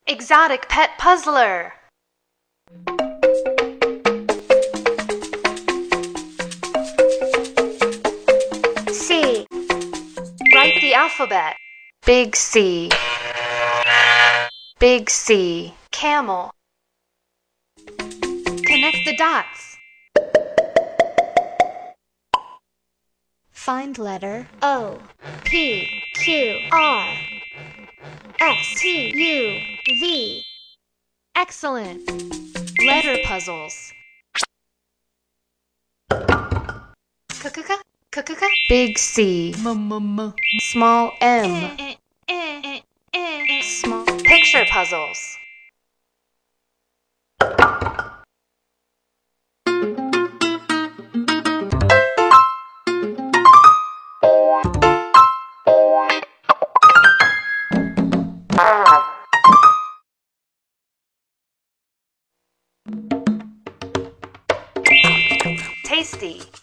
Exotic pet puzzler. C. Write the alphabet. Big C. Big C. Camel. Connect the dots. Find letter O, P, Q, R, S, T, U, V. Excellent. Letter puzzles. Big C. Small M. Small picture puzzles. Tasty.